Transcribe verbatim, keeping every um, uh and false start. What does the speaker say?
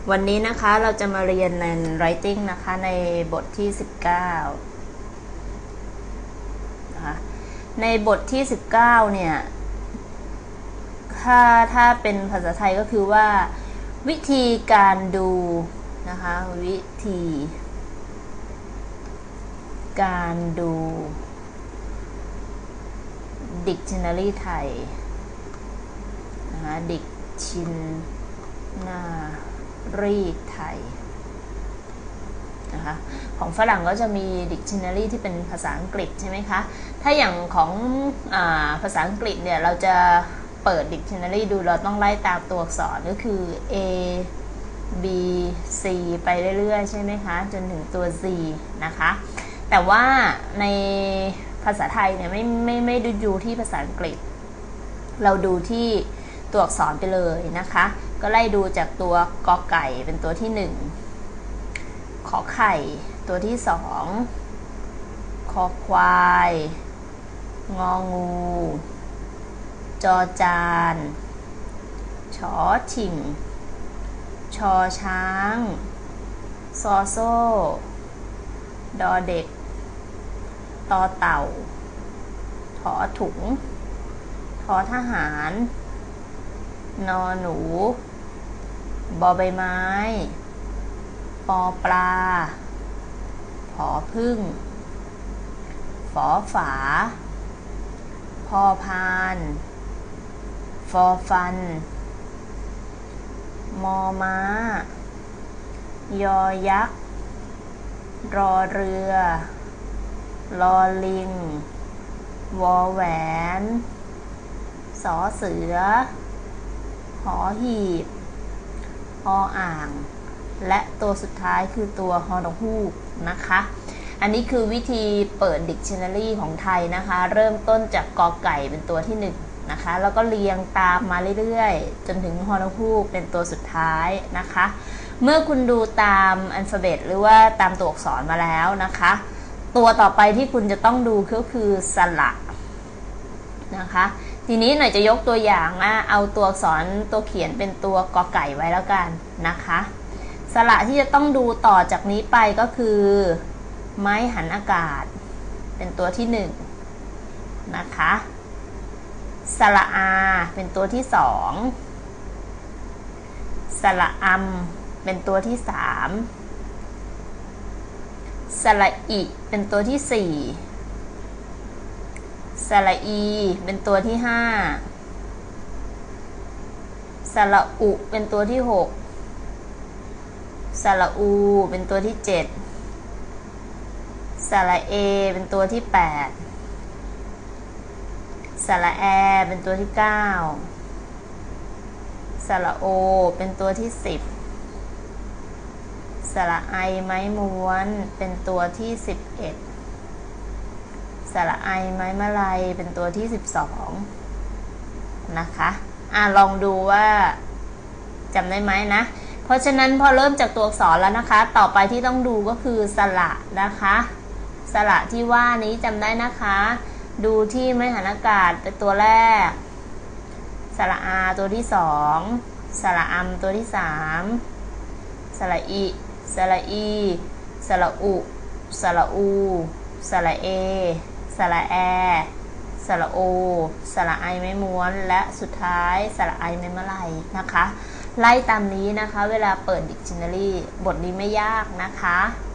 วันนี้นะคะเราจะมาเรียนใน writing นะคะในบทที่สิบเก้านะคะในบทที่สิบเก้าเนี่ยถ้าถ้าเป็นภาษาไทยก็คือว่าวิธีการดูนะคะวิธีการดู dictionary ไทยนะคะ dictionary ไทยนะคะของฝรั่งก็จะมี dictionary ที่เป็นภาษาอังกฤษใช่ไหมคะถ้าอย่างของอ่าภาษาอังกฤษเนี่ยเราจะเปิด dictionary ดูเราต้องไล่ตามตัวอักษรก็คือ A B C ไปเรื่อยๆใช่ไหมคะจนถึงตัว Z นะคะแต่ว่าในภาษาไทยเนี่ยไม่ไม่ไม่ดูดูที่ภาษาอังกฤษเราดูที่ตัวอักษรไปเลยนะคะก็ไล่ดูจากตัวกอไก่เป็นตัวที่หนึ่งขอไข่ตัวที่สองคอควายงองูจอจานชอชิงชอช้างซอโซ่ดอเด็กตอเต่าถอถุงทอทหารนอหนูบอใบไม้ปอปลาผอพึ่งฝอฝาพอพานฟอฟันมอม้ายอยักษ์รอเรือลอลิงวอแหวนสอเสือหอหีบออ่างและตัวสุดท้ายคือตัวฮอนฮูกนะคะอันนี้คือวิธีเปิด dictionary ของไทยนะคะเริ่มต้นจากกอไก่เป็นตัวที่หนึ่งนะคะแล้วก็เรียงตามมาเรื่อยๆจนถึงฮอนฮูกเป็นตัวสุดท้ายนะคะเมื่อคุณดูตามอัลฟาเบตหรือว่าตามตัวอักษรมาแล้วนะคะตัวต่อไปที่คุณจะต้องดูก็คือสระนะคะทีนี้หน่อยจะยกตัวอย่างนะเอาตัวอักษรตัวเขียนเป็นตัวกอไก่ไว้แล้วกันนะคะสระที่จะต้องดูต่อจากนี้ไปก็คือไม้หันอากาศเป็นตัวที่หนึ่งนะคะสระอาเป็นตัวที่สองสระอัมเป็นตัวที่สามสระอิเป็นตัวที่สี่สระอีเป็นตัวที่ห้าสระอุเป็นตัวที่หกสระอูเป็นตัวที่เจ็ดสระเอเป็นตัวที่แปดสระแอเป็นตัวที่เก้าสระโอเป็นตัวที่สิบสระไอไม้ม้วนเป็นตัวที่สิบเอ็ดสระไอไม้มะลัยเป็นตัวที่สิบสองนะคะอ่ะลองดูว่าจำได้ไหมนะเพราะฉะนั้นพอเริ่มจากตัวอักษรแล้วนะคะต่อไปที่ต้องดูก็คือสระนะคะสระที่ว่านี้จำได้นะคะดูที่ไม้หันอากาศเป็นตัวแรกสระอาตัวที่สองสระอัมตัวที่สามสระอิสระอีสระอุสระอูสระเอสระแอสระโอสระไอไม้ม้วนและสุดท้ายสระไอไม้มะลัยนะคะไล่ตามนี้นะคะเวลาเปิด dictionary บทนี้ไม่ยากนะคะ